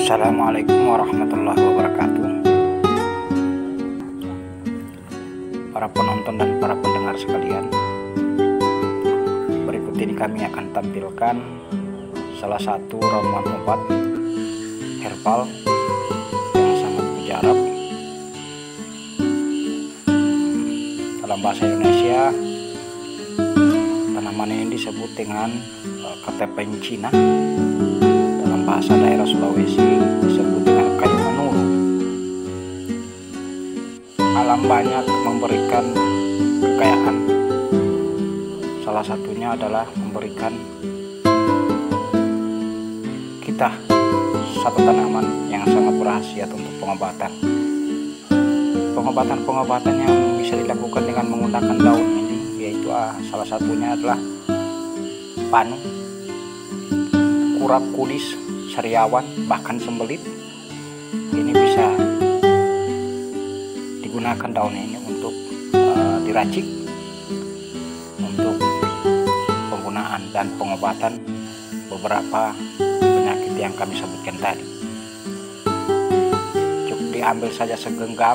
Assalamualaikum warahmatullahi wabarakatuh. Para penonton dan para pendengar sekalian, berikut ini kami akan tampilkan salah satu ramuan obat herbal yang sangat mujarab. Dalam bahasa Indonesia, tanaman ini disebut dengan ketepeng Cina. Dalam bahasa daerah Sulawesi disebut dengan kayu menuru. Alam banyak memberikan kekayaan. Salah satunya adalah memberikan kita satu tanaman yang sangat berkhasiat untuk pengobatan. Pengobatan yang bisa dilakukan dengan menggunakan daun ini, yaitu salah satunya adalah panu, kurap, kudis, sariawan, bahkan sembelit. Ini bisa digunakan daun ini untuk diracik untuk penggunaan dan pengobatan beberapa penyakit yang kami sebutkan tadi. Cukup diambil saja segenggam,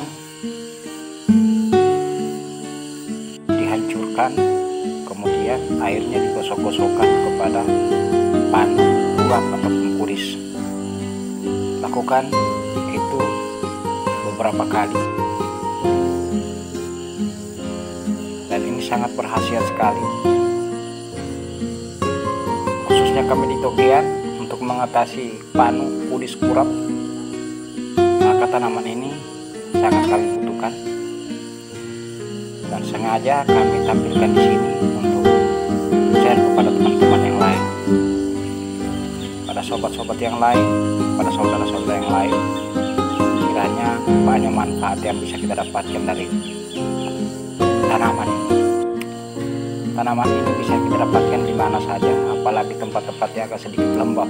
dihancurkan, kemudian airnya digosok-gosokkan kepada panu, kurap ataupun kudis. Lakukan itu beberapa kali, dan ini sangat berkhasiat sekali, khususnya kami di Togean untuk mengatasi panu, kudis, kurap. Maka tanaman ini sangat kami butuhkan, dan sengaja kami tampilkan di sini untuk share kepada teman-teman yang lain, pada sobat-sobat yang lain, pada saudara-saudara yang lain. Kiranya banyak manfaat yang bisa kita dapatkan dari tanaman ini. Tanaman ini bisa kita dapatkan di mana saja, apalagi tempat-tempat yang agak sedikit lembab.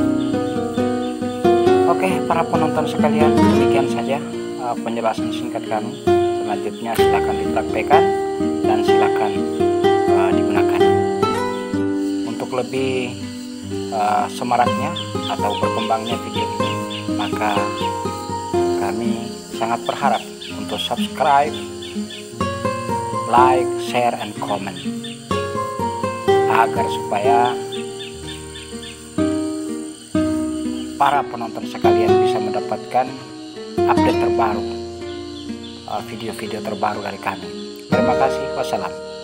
Oke, para penonton sekalian, demikian saja penjelasan singkat kami. Selanjutnya silakan dipraktekkan dan silakan digunakan. Untuk lebih semaraknya atau berkembangnya video ini, maka kami sangat berharap untuk subscribe, like, share, and comment, agar supaya para penonton sekalian bisa mendapatkan update terbaru, video-video terbaru dari kami. Terima kasih. Wassalam.